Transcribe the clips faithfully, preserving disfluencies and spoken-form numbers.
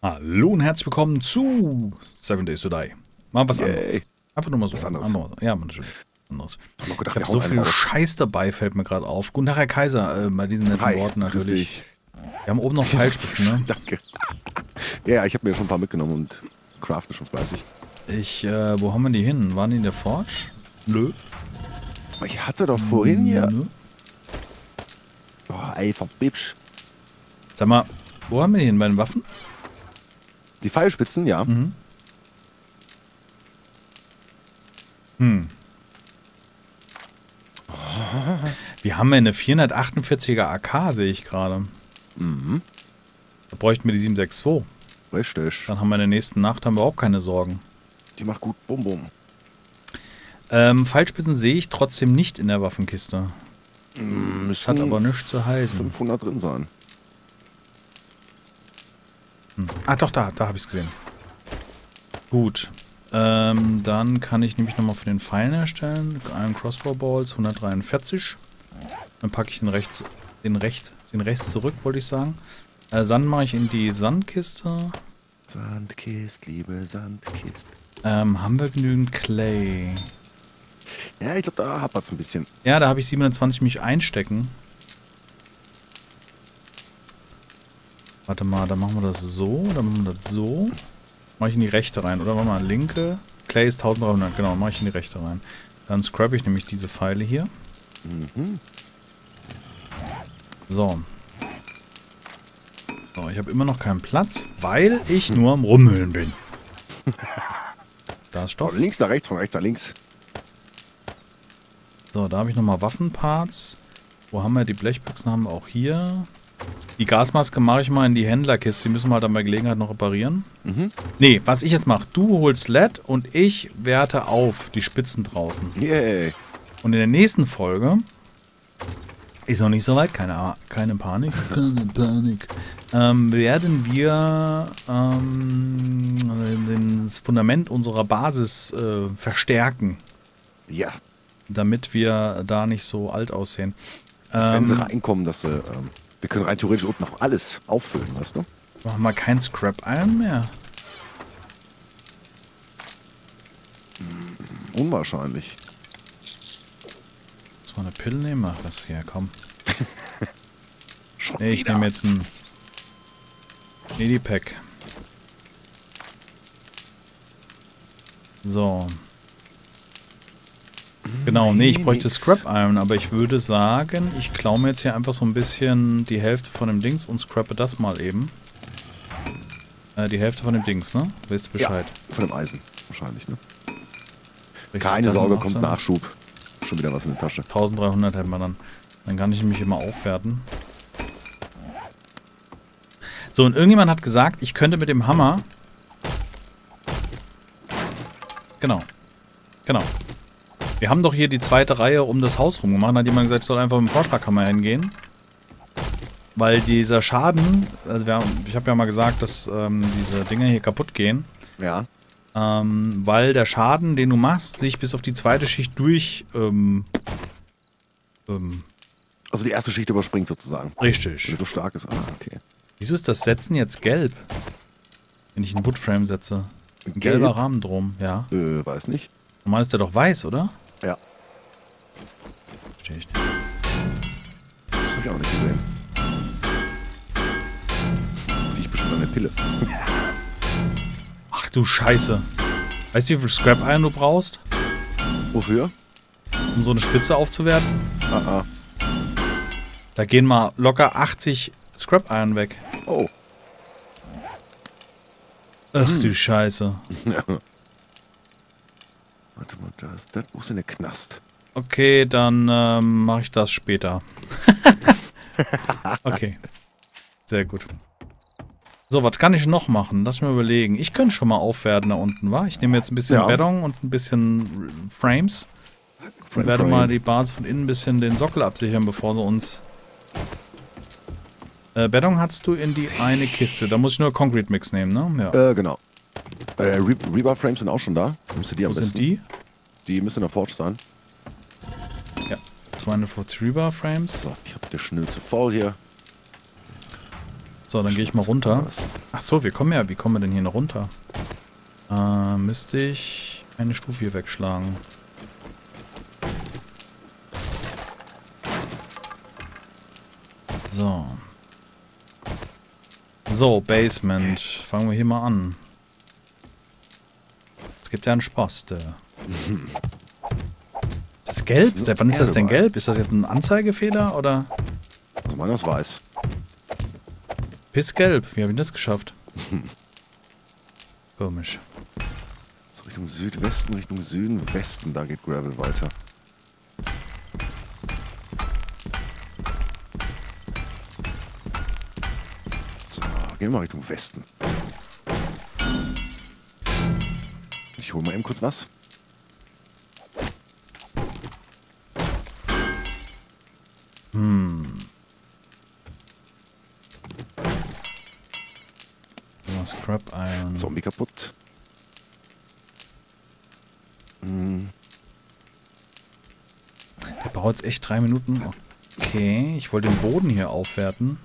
Hallo und herzlich willkommen zu Seven Days to Die. Mal was Yay. anderes. Einfach nur mal so. Was anderes. Anderes. Ja, natürlich. Anderes. Ich hab, gedacht, Ich habe so viel Scheiß dabei, fällt mir gerade auf. Guten Tag, Herr Kaiser, äh, bei diesen netten Hi, Worten grüß natürlich. dich. Wir haben oben noch Pfeilspitzen, ne? Danke. Ja, ich habe mir schon ein paar mitgenommen und crafte schon fleißig. Ich, äh, wo haben wir die hin? Waren die in der Forge? Nö. Ich hatte doch vorhin hier... Nö. Oh, ey, verbibsch. Sag mal, wo haben wir die hin? Bei den Waffen? Die Pfeilspitzen, ja. Mhm. Hm. Wir haben ja eine vierhundertachtundvierziger A K, sehe ich gerade. Mhm. Da bräuchten wir die sieben sechs zwei. Richtig. Dann haben wir in der nächsten Nacht haben wir überhaupt keine Sorgen. Die macht gut Bum Bum. Ähm, Pfeilspitzen sehe ich trotzdem nicht in der Waffenkiste. Mm, Das hat aber nichts zu heißen. fünfhundert drin sein. Hm. Ah, doch, da, da habe ich es gesehen. Gut. Ähm, dann kann ich nämlich nochmal für den Pfeil erstellen. Einen Crossbow Balls, hundertdreiundvierzig. Dann packe ich den rechts, den recht, den rechts zurück, wollte ich sagen. Äh, Sand mache ich in die Sandkiste. Sandkist, liebe Sandkist. Ähm, haben wir genügend Clay? Ja, ich glaube, da hapert es ein bisschen. Ja, da habe ich siebenundzwanzig mich einstecken. Warte mal, dann machen wir das so, dann machen wir das so. Mache ich in die rechte rein, oder? Warte mal, linke. Clay ist dreizehnhundert, genau, mache ich in die rechte rein. Dann scrap ich nämlich diese Pfeile hier. Mhm. So. So, ich habe immer noch keinen Platz, weil ich nur am Rummüllen bin. Da ist Stoff. Von links nach rechts, von rechts nach links. So, da habe ich nochmal Waffenparts. Wo haben wir die Blechbüchsen? Haben wir auch hier. Die Gasmaske mache ich mal in die Händlerkiste. Die müssen wir halt dann bei Gelegenheit noch reparieren. Mhm. Nee, was ich jetzt mache, du holst L E D und ich werte auf die Spitzen draußen. Yay. Und in der nächsten Folge ist noch nicht so weit, keine, keine Panik. Keine Panik. Ähm, werden wir ähm, das Fundament unserer Basis äh, verstärken. Ja. Damit wir da nicht so alt aussehen. Dass, wenn sie Ähm, reinkommen, dass sie... Ähm, wir können rein theoretisch unten noch alles auffüllen, weißt du? machen wir kein Scrap Iron mehr. Unwahrscheinlich. Muss man eine Pille nehmen? Ach, das hier, komm. Schon Nee, ich wieder. nehme jetzt ein Medipack. So. Genau, nee, ich bräuchte Scrap Iron, aber ich würde sagen, ich klaue mir jetzt hier einfach so ein bisschen die Hälfte von dem Dings und scrappe das mal eben. Äh, die Hälfte von dem Dings, ne? Weißt du Bescheid? Ja, von dem Eisen wahrscheinlich, ne? Richtig, Keine dann Sorge, macht's kommt dann Nachschub. Schon wieder was in der Tasche. eintausenddreihundert hätten wir dann. Dann kann ich mich immer aufwerten. So, und irgendjemand hat gesagt, ich könnte mit dem Hammer... Genau. Genau. Wir haben doch hier die zweite Reihe um das Haus rum gemacht. Da hat jemand gesagt, ich soll einfach mit dem Vorschlaghammer hingehen. Weil dieser Schaden... Also wir haben, ich habe ja mal gesagt, dass ähm, diese Dinger hier kaputt gehen. Ja. Ähm, weil der Schaden, den du machst, sich bis auf die zweite Schicht durch... Ähm, ähm, Also die erste Schicht überspringt sozusagen. richtig. Wenn er so stark ist. Ah, okay. Wieso ist das Setzen jetzt gelb? Wenn ich einen Woodframe setze. Ein Gelb? gelber Rahmen drum, ja. Äh, weiß nicht. Normal ist der doch weiß, oder? Ja. Verstehe ich nicht. Das habe ich auch nicht gesehen. Ich bestimmt eine Pille. Ach du Scheiße. Weißt du, wie viel Scrap Iron du brauchst, Wofür? um so eine Spitze aufzuwerten? Ah, ah. Da gehen mal locker achtzig Scrap Iron weg. Oh. Ach du Scheiße. Warte mal, das, das muss in der Knast. Okay, dann ähm, mache ich das später. Okay. Sehr gut. So, was kann ich noch machen? Lass mich mal überlegen. Ich könnte schon mal aufwerten da unten, wa? Ich nehme jetzt ein bisschen Ja. Beton und ein bisschen Frames. Und Frame, werde Frame. mal die Basis von innen ein bisschen den Sockel absichern, bevor sie uns... Äh, Beton hast du in die eine Kiste. Da muss ich nur Concrete Mix nehmen, ne? Ja. Äh, genau. Äh, Re Rebar Frames sind auch schon da. Müsste die am Wo besten. sind die? Die müssen in der Forge sein. Ja. zweihundertfünfzig Rebar Frames. So, ich habe die Schnauze voll hier. So, dann gehe ich mal runter. Ach so, wir kommen ja. Wie kommen wir denn hier noch runter? Äh, müsste ich eine Stufe hier wegschlagen. So. So, Basement. Fangen wir hier mal an. Es gibt ja einen Spaß. Der das ist gelb? Seit wann ist das denn gelb? Ist das jetzt ein Anzeigefehler oder? Also meiner ist weiß. Pissgelb. Wie habe ich das geschafft? Komisch. So Richtung Südwesten, Richtung Süden, Westen, da geht Gravel weiter. So, gehen wir mal Richtung Westen. Ich hole mal eben kurz was. Hm. Scrap Iron. Zombie kaputt. Hm. Der braucht jetzt echt drei Minuten. Okay, ich wollte den Boden hier aufwerten.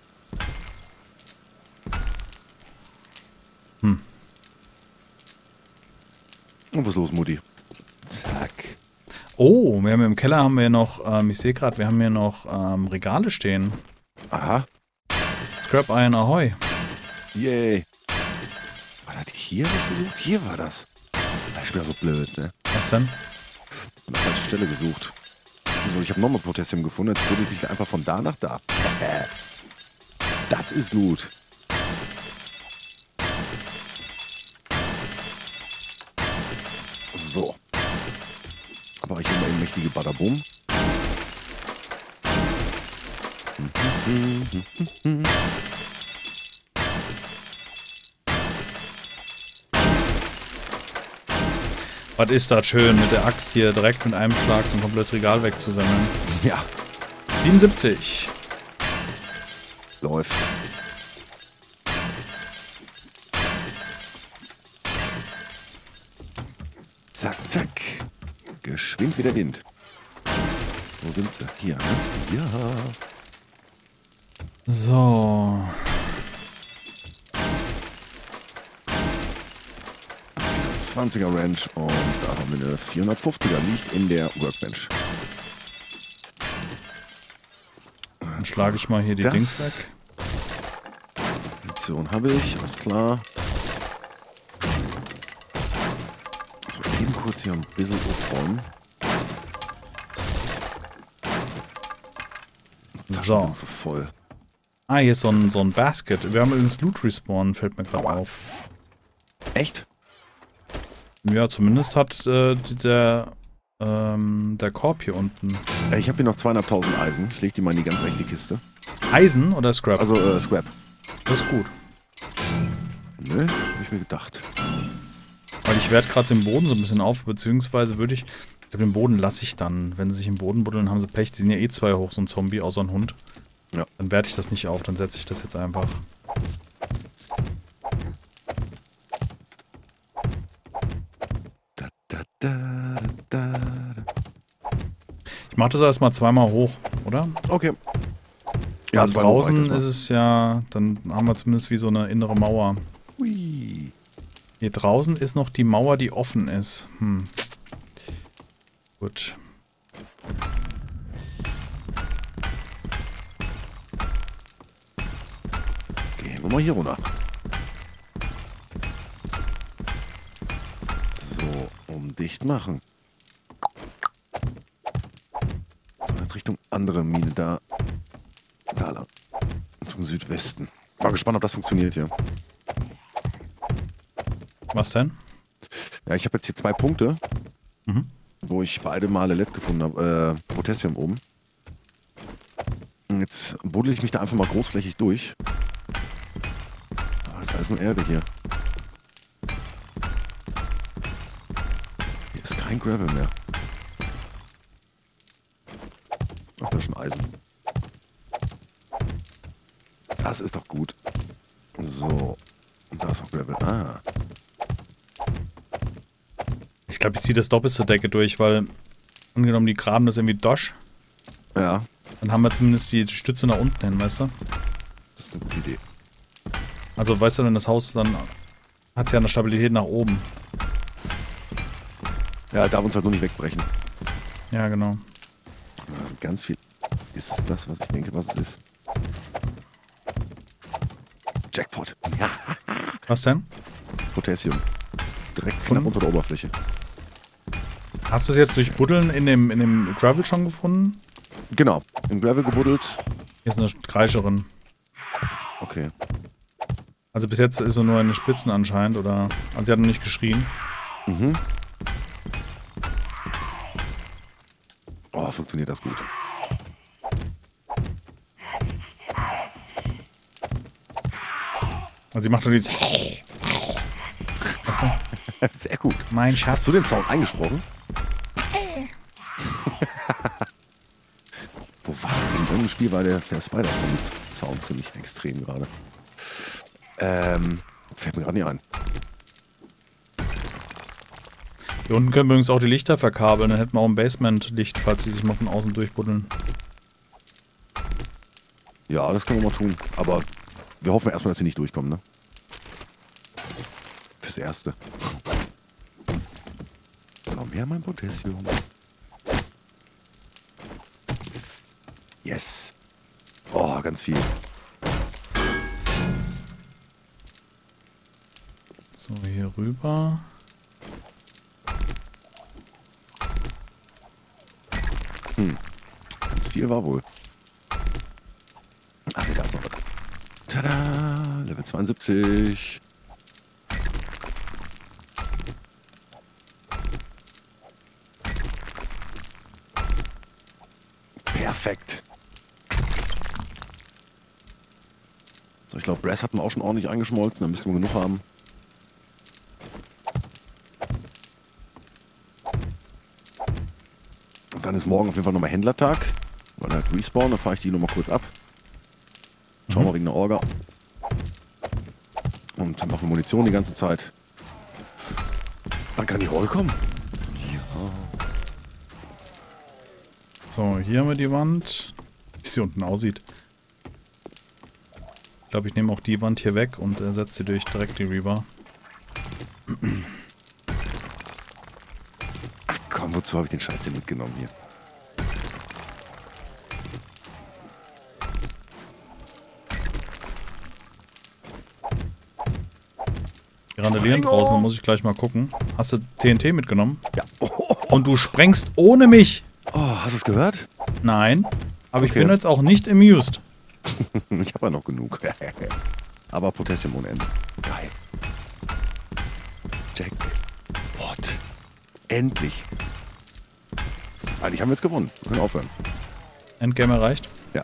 Hm. Und was ist los, Mutti? Zack. Oh, wir haben im Keller haben wir noch, ähm, ich sehe gerade, wir haben hier noch ähm, Regale stehen. Aha. Scrap Iron Ahoy. Yay. War das hier gesucht? Hier war das. Ich bin ja so blöd, ne? Was denn? An der falschen Stelle gesucht. Also ich habe nochmal Potassium gefunden, jetzt wurde ich mich einfach von da nach da. Das ist gut. So. Aber ich habe mal eben mächtige Badabum. Was ist das schön, mit der Axt hier direkt mit einem Schlag so ein komplettes Regal wegzusammeln. Ja. siebenundsiebzig. Läuft. Zack, zack. Geschwind wie der Wind. Wo sind sie? Hier, ne? Ja. So. vierhundertzwanziger Ranch und da haben wir eine vierhundertfünfziger liegt in der Workbench. Dann schlage ich mal hier die das Dings weg. Munition habe ich, alles klar. So, eben kurz hier ein bisschen aufräumen. So. Sind so voll. Ah, hier ist so ein, so ein Basket. Wir haben übrigens Loot Respawn, fällt mir gerade auf. Echt? Ja, zumindest hat äh, der, ähm, der Korb hier unten. Ich habe hier noch zweieinhalbtausend Eisen. Ich lege die mal in die ganz rechte Kiste. Eisen oder Scrap? Also äh, Scrap. Das ist gut. Ne, habe ich mir gedacht. Weil ich werde gerade den Boden so ein bisschen auf, beziehungsweise würde ich... Ich glaube, den Boden lasse ich dann. Wenn sie sich im Boden buddeln, haben sie Pech. Die sind ja eh zwei hoch, so ein Zombie, außer ein Hund. Ja. Dann werte ich das nicht auf, dann setze ich das jetzt einfach. Da, da, da, da, da. Ich mache das erstmal zweimal hoch, oder? Okay. Ja, zwei draußen hoch, ist es ja, dann haben wir zumindest wie so eine innere Mauer. Hui. Hier draußen ist noch die Mauer, die offen ist. Hm. Gut. Gehen wir mal hier runter. So, um dicht machen. So, jetzt Richtung andere Mine da. Da lang. Zum Südwesten. Mal gespannt, ob das funktioniert hier. Was denn? Ja, ich habe jetzt hier zwei Punkte, Mhm. wo ich beide Male L E D gefunden habe. Äh, Potassium oben. Und jetzt buddel ich mich da einfach mal großflächig durch. Ah, das ist alles nur Erde hier. Hier ist kein Gravel mehr. Ach, da ist schon Eisen. Das ist doch gut. So. Und da ist noch Gravel. Ah. Ich glaube, ich ziehe das doppelt zur Decke durch, weil angenommen, die graben das irgendwie Dosch, Ja, dann haben wir zumindest die Stütze nach unten hin, weißt du? das ist eine gute Idee. Also, weißt du, wenn das Haus dann hat ja eine Stabilität nach oben. Ja, darf uns halt nur nicht wegbrechen. Ja, genau. Das ist ganz viel. Ist es das, was ich denke, was es ist? Jackpot. Ja. Was denn? Potassium. Direkt knapp Gefunden? unter der Oberfläche. Hast du es jetzt durch Buddeln in dem, in dem Gravel schon gefunden? Genau. Im Gravel gebuddelt. Hier ist eine Kreischerin. Okay. Also bis jetzt ist sie nur in den Spitzen anscheinend, oder? Also sie hat noch nicht geschrien. Mhm. Oh, funktioniert das gut. Also sie macht nur dieses... Weißt du? Sehr gut. Mein Schatz. Hast du den Sound eingesprochen? Wo war denn? In irgendeinem Spiel war der, der Spider-Sound ziemlich extrem gerade. Ähm, fällt mir gerade nicht ein. Hier unten können wir übrigens auch die Lichter verkabeln. Dann hätten wir auch ein Basement-Licht, falls die sich mal von außen durchbuddeln. Ja, das können wir mal tun. Aber wir hoffen erstmal, dass sie nicht durchkommen, ne? Fürs Erste. Komm her, mein Potassium. Yes. Oh, ganz viel. So, hier rüber. Hm. Ganz viel war wohl. Ach, da ist noch was. Tada! Level zweiundsiebzig. Perfekt. So, ich glaube, Brass hatten wir auch schon ordentlich eingeschmolzen. Da müssen wir genug haben. Und dann ist morgen auf jeden Fall nochmal Händlertag. Weil halt Respawn, da fahre ich die nochmal kurz ab. Schauen wir wegen der Orga. Und dann machen wir Munition die ganze Zeit. Dann kann die Roll kommen. Ja. So, hier haben wir die Wand. Wie sie unten aussieht. Ich glaube, ich nehme auch die Wand hier weg und ersetze sie durch direkt die Reaver. Ach komm, wozu habe ich den Scheiß denn mitgenommen hier? Die randalieren draußen, da muss ich gleich mal gucken. Hast du T N T mitgenommen? Ja. Oh, Und du sprengst ohne mich. oh, hast du es gehört? Nein, aber ich Okay. bin jetzt auch nicht amused. Ich habe ja noch genug. Aber Potassium ohne Ende. Geil. Jackpot. Endlich. Eigentlich haben wir jetzt gewonnen. Wir können aufhören. Endgame erreicht? Ja.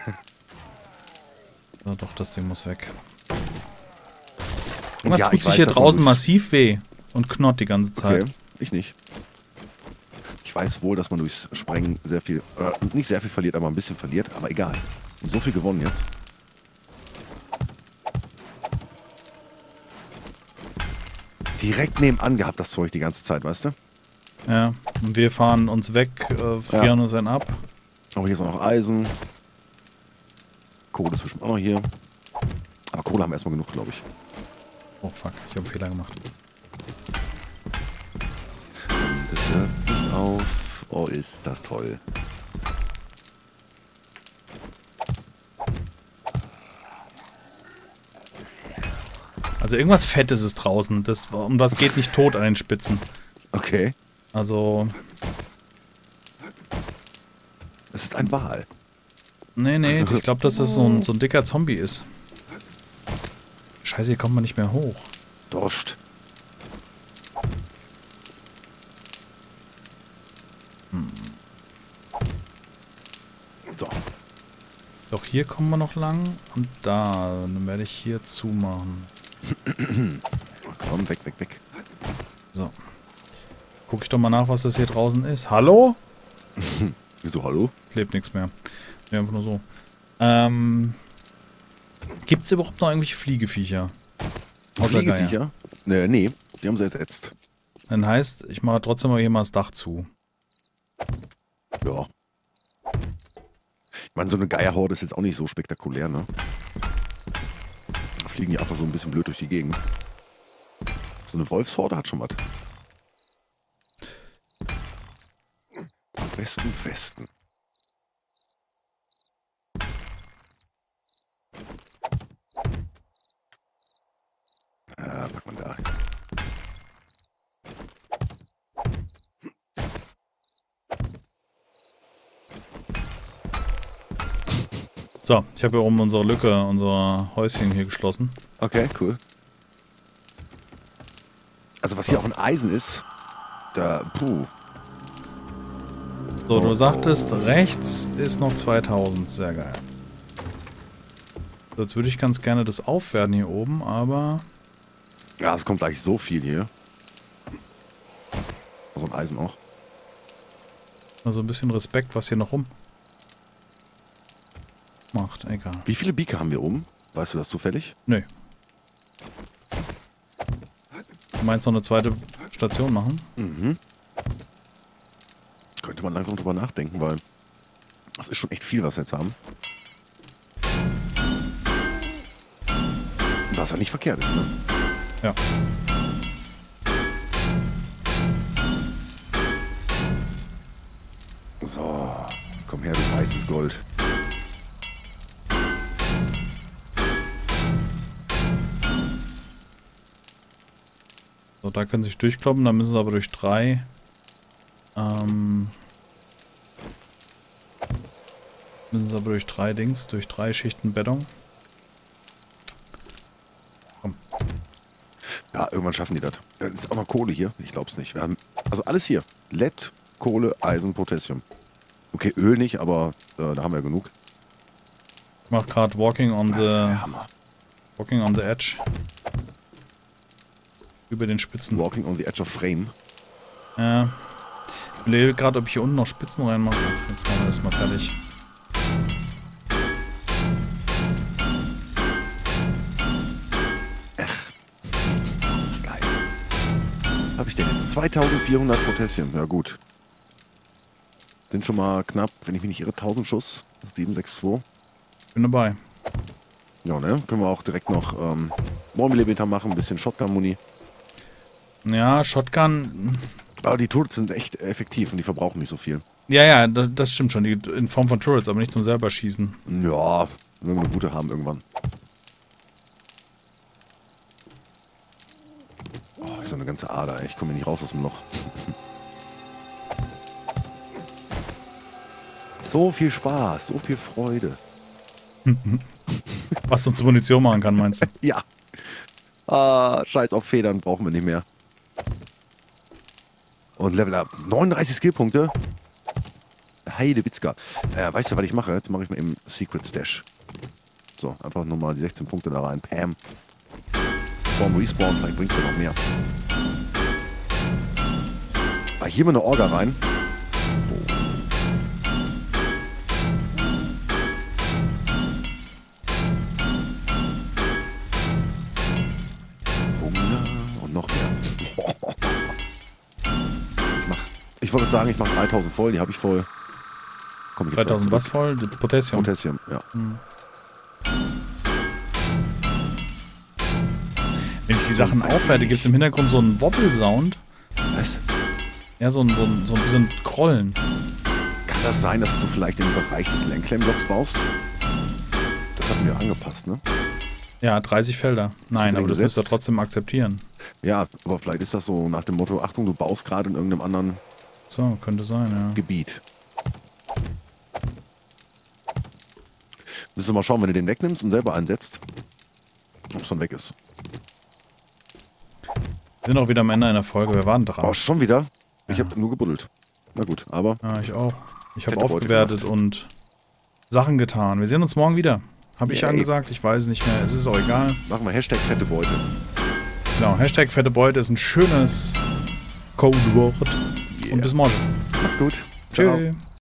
Ja, doch, das Ding muss weg. Und Was ja, tut ich sich weiß, hier dass man draußen muss- massiv weh und knurrt die ganze Zeit. Okay, ich nicht. Ich weiß wohl, dass man durchs Sprengen sehr viel, äh, nicht sehr viel verliert, aber ein bisschen verliert. Aber egal. Und so viel gewonnen jetzt. Direkt nebenan gehabt das Zeug die ganze Zeit, weißt du? Ja, und wir fahren uns weg, äh, frieren Ja. uns dann ab. Aber hier ist auch noch Eisen. Kohle ist bestimmt auch noch hier. Aber Kohle haben wir erstmal genug, glaube ich. Oh fuck, ich habe einen Fehler gemacht. Und es hört nicht auf. Oh, ist das toll. Also irgendwas Fettes ist draußen. Das, und was geht nicht tot an den Spitzen. Okay. Also, Es ist ein Wal. nee, nee, ich glaube, dass das so ein, so ein dicker Zombie ist. Scheiße, hier kommt man nicht mehr hoch. Dorscht. So. Doch hier kommen wir noch lang und da. Dann werde ich hier zumachen. Komm, weg, weg, weg. So. Guck ich doch mal nach, was das hier draußen ist. Hallo? Wieso, hallo? Klebt nichts mehr. Ja, einfach nur so. Ähm. Gibt es überhaupt noch irgendwelche Fliegeviecher? Außer Geier. Fliegeviecher? Nee, nee, die haben sie ersetzt. Dann heißt, ich mache trotzdem mal hier mal das Dach zu. Ja. Ich meine, so eine Geierhorde ist jetzt auch nicht so spektakulär, ne? Fliegen die einfach so ein bisschen blöd durch die Gegend. So eine Wolfshorde hat schon was. Westen, Westen. Ah, pack man da hin. So, ich habe hier oben unsere Lücke, unser Häuschen hier geschlossen. Okay, cool. Also was hier auch ein Eisen ist, da, puh. So, du Oh, sagtest, oh. rechts ist noch zweitausend. Sehr geil. So, jetzt würde ich ganz gerne das aufwerten hier oben, aber... Ja, es kommt gleich so viel hier. So ein Eisen auch. Also ein bisschen Respekt, was hier noch rum macht. Egal. Wie viele Beaker haben wir oben? Weißt du das zufällig? Nö. Du meinst noch eine zweite Station machen? Mhm. Könnte man langsam drüber nachdenken, weil das ist schon echt viel, was wir jetzt haben. Was ja nicht verkehrt ist, ne? Ja. So, komm her, du weißes Gold. So, da können sie sich durchkloppen, dann müssen sie aber durch drei ähm, müssen sie aber durch drei Dings, durch drei Schichten Beton. Komm. Ja, irgendwann schaffen die das. Es ist auch noch Kohle hier. Ich glaub's nicht. Wir haben also alles hier. L E D, Kohle, Eisen, Potassium. Okay, Öl nicht, aber äh, da haben wir genug. Ich mach gerade Walking on Das ist the der Hammer. Walking on the Edge. Über den Spitzen. Walking on the edge of frame. Ja. Ich überlege gerade, ob ich hier unten noch Spitzen reinmache. Jetzt machen wir das mal fertig. Das ist geil. Was habe ich denn jetzt? zweitausendvierhundert Potassium. Ja gut. Sind schon mal knapp, wenn ich mich nicht irre, tausend Schuss. sieben sechs zwei. Bin dabei. Ja, ne? Können wir auch direkt noch ähm, neun Millimeter machen, ein bisschen Shotgun-Muni. Ja, Shotgun. Aber die Turrets sind echt effektiv und die verbrauchen nicht so viel. Ja, ja, das, das stimmt schon. Die, in Form von Turrets, aber nicht zum selber schießen. Ja, wenn wir eine gute haben irgendwann. Oh, ist so eine ganze Ader, ey. Ich komme hier nicht raus aus dem Loch. So viel Spaß, so viel Freude. Was uns Munition machen kann, meinst du? Ja. Ah, scheiß auf Federn, brauchen wir nicht mehr. Und Level Up. neununddreißig Skillpunkte. Heidewitzka. Äh, weißt du, was ich mache? Jetzt mache ich mal eben Secret Stash. So, einfach nur mal die sechzehn Punkte da rein. Pam. Vorm Respawn, vielleicht bringt es ja noch mehr. Ah, hier mal eine Orga rein. Oh. Hunger und noch mehr. Ich, mach, ich wollte sagen, ich mache dreitausend voll, die habe ich voll. Komm, ich jetzt dreitausend was voll? Potassium. Potassium, ja. Hm. Wenn ich die Sachen aufwerte, gibt es im Hintergrund so einen Wobble-Sound. Was? Ja, so ein, so ein, so ein bisschen Krollen. Kann das sein, dass du vielleicht den Bereich des Lenkklemmblocks baust? Das hatten wir angepasst, ne? Ja, dreißig Felder. Nein, aber das gesetzt? müsst ihr trotzdem akzeptieren. Ja, aber vielleicht ist das so nach dem Motto, Achtung, du baust gerade in irgendeinem anderen So, könnte sein, ja. Gebiet. Müssen wir mal schauen, wenn du den wegnimmst und selber einsetzt, ob es dann weg ist. Wir sind auch wieder am Ende einer Folge. Wir waren dran. Oh, schon wieder? Ich Ja. habe nur gebuddelt. Na gut, aber Ja, ich auch. Ich habe Fette Beute aufgewertet und Sachen getan. Wir sehen uns morgen wieder. Habe ich Yay. angesagt? Ich weiß es nicht mehr. Es ist auch egal. machen wir Hashtag fette Beute. Genau, Hashtag fette Beute ist ein schönes Codewort. Yeah. Und bis morgen. Macht's gut. Ciao. Tschüss.